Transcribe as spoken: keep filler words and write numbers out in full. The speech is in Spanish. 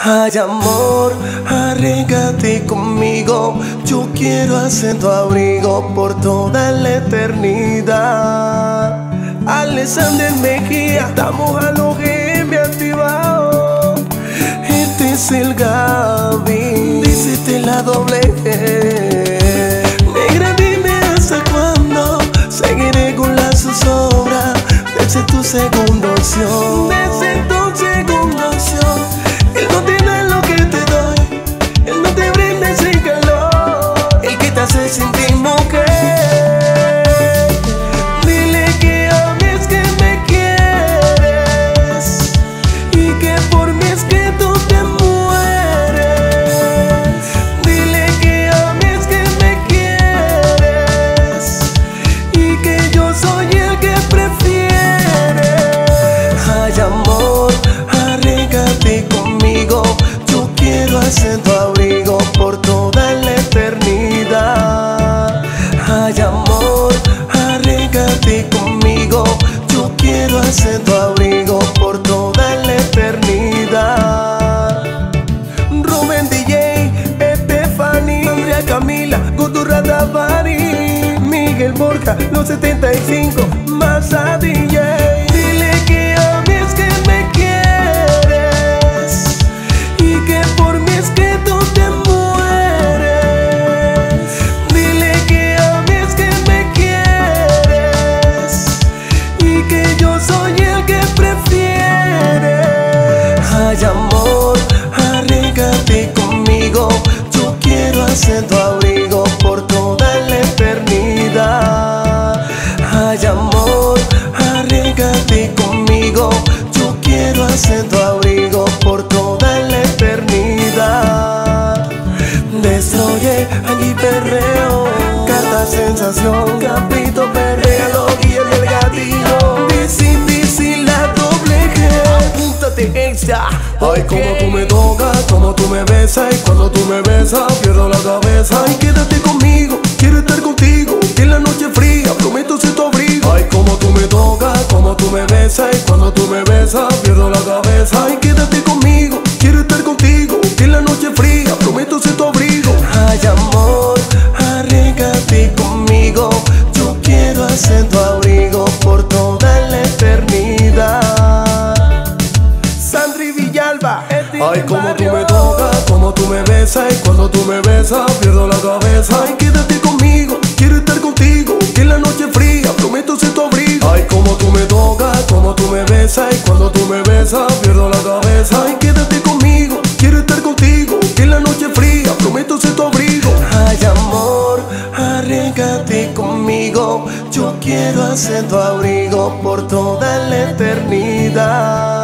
Ay amor, arrígate conmigo. Yo quiero hacer tu abrigo por toda la eternidad. Alexander Mejía, estamos a lo que me ha activado. Este es el Gaby, dícete la doble G. Negra, dime hasta cuándo seguiré con la zozobra. Desde tu segunda opción, desde tu segunda opción. Él no tiene lo que te doy, él no te brinda ese calor, el que te hace sentir mujer. Dile que a mí es que me quieres y que por mí es que tú te mueres. Dile que a mí es que me quieres y que yo soy el que prefiere. Ay amor, arrígate conmigo. Yo quiero hacer tu abrigo por toda la eternidad. Ay amor, arrígate conmigo. Yo quiero hacer tu abrigo por toda la eternidad. Rubén D J, Estefani, Andrea Camila, Goturra Davari, Miguel Borja, los setenta y cinco, Masa D J. Dile que a mí es que me quieres y que por mí es que tú te mueres. Dile que a mí es que me quieres y que yo soy el que prefiere. Ay amor, arrígate conmigo. Yo quiero hacer tu abrigo por toda la eternidad. Ay amor, arrígate conmigo. Yo quiero hacer tu abrigo por toda la eternidad. Destroye, allí perreo, carta sensación, capito perrea, lo guía del gatillo. Dice, dice la doble G. Apúntate extra. Ay, como tú me tocas, como tú me besas, y cuando tú me besas pierdo la cabeza. Ay, quédate conmigo, quiero estar contigo, que en la noche fría prometo ser tu abrigo. Ay, como tú me tocas, como tú me besas, y cuando tú me besas pierdo la cabeza. Ay, quédate conmigo, quiero estar contigo, que en la noche fría prometo ser tu abrigo. Ay amor, arrígate conmigo. Yo quiero hacer tu abrigo por toda la eternidad. Sandri Villalba. Ay, como tú me tocas, como tú me besas, y cuando tú me besas pierdo la cabeza. Ay, quédate conmigo, quiero estar contigo, que en la noche fría prometo ser tu abrigo. Ay, como tú me tocas, como tú me besas, y cuando tú me besas pierdo la cabeza. Ay, quédate conmigo, quiero estar contigo, que en la noche fría prometo ser tu abrigo. Ay amor, arrígate conmigo. Yo quiero hacer tu abrigo por toda la eternidad.